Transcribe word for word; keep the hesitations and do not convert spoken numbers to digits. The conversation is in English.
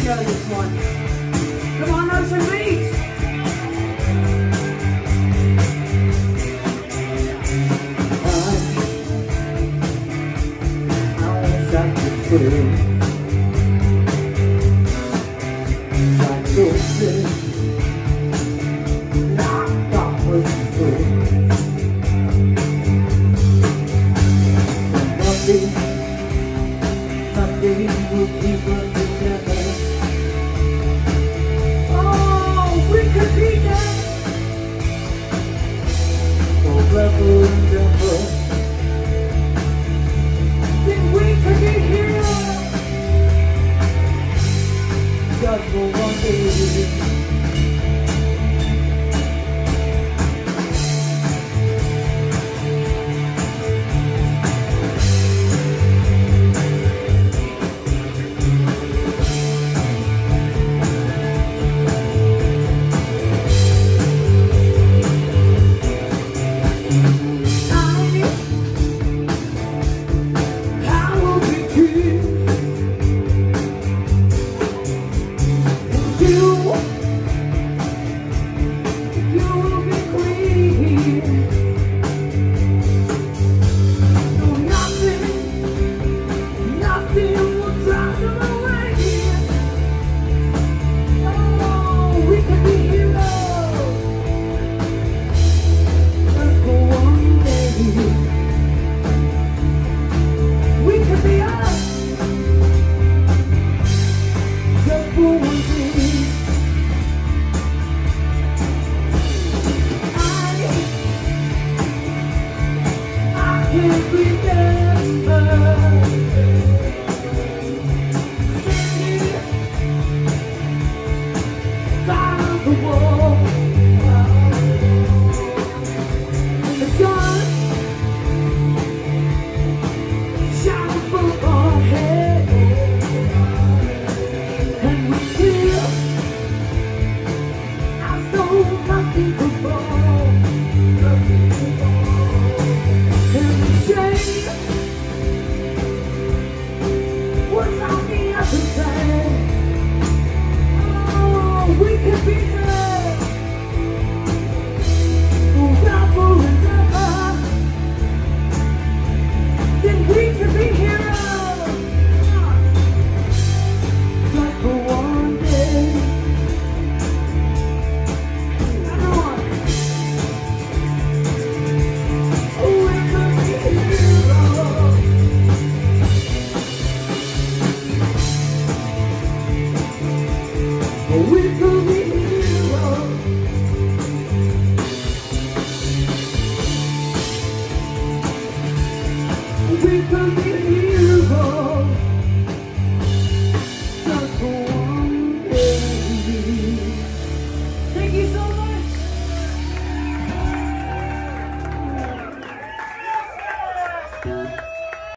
know this one. Come on, Ocean Beach. I, I wish I could prove like this, knocked off was true. Nothing, nothing will keep us together. Oh, we could be there forever and ever. Then we could be here just for one day. We could be heroes. We could be heroes.